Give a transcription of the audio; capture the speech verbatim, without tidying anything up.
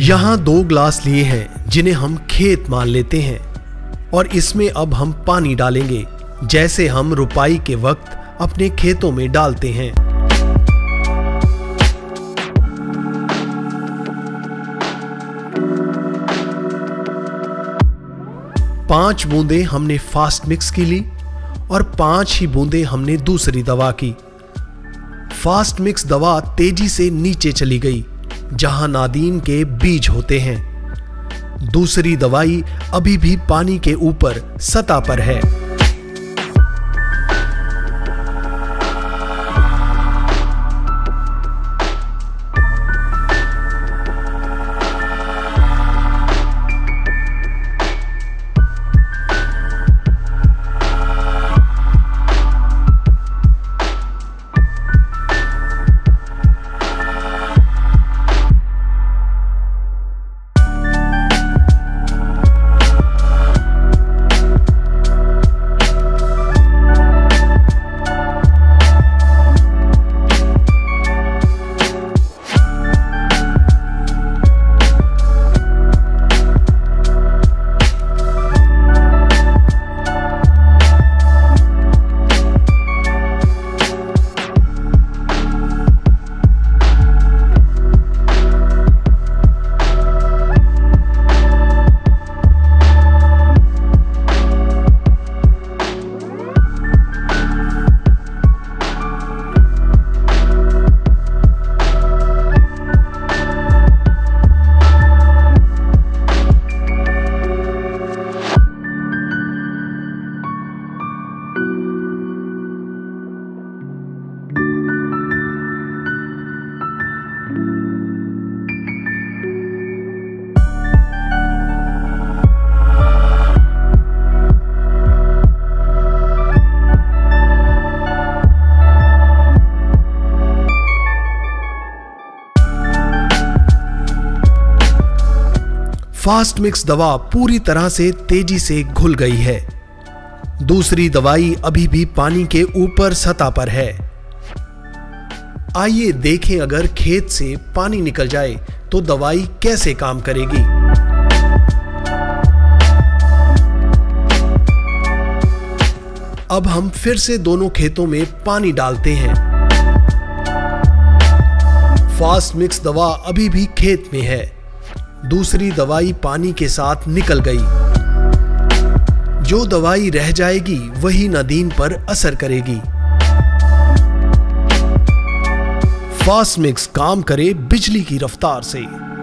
यहाँ दो ग्लास लिए हैं जिन्हें हम खेत मान लेते हैं और इसमें अब हम पानी डालेंगे जैसे हम रुपाई के वक्त अपने खेतों में डालते हैं। पांच बूंदें हमने फास्ट मिक्स की ली और पांच ही बूंदें हमने दूसरी दवा की। फास्ट मिक्स दवा तेजी से नीचे चली गई जहां नादीन के बीज होते हैं। दूसरी दवाई अभी भी पानी के ऊपर सतह पर है। फास्ट मिक्स दवा पूरी तरह से तेजी से घुल गई है। दूसरी दवाई अभी भी पानी के ऊपर सतह पर है। आइए देखें अगर खेत से पानी निकल जाए तो दवाई कैसे काम करेगी। अब हम फिर से दोनों खेतों में पानी डालते हैं। फास्ट मिक्स दवा अभी भी खेत में है। दूसरी दवाई पानी के साथ निकल गई। जो दवाई रह जाएगी वही नादीन पर असर करेगी। फास्ट मिक्स काम करे बिजली की रफ्तार से।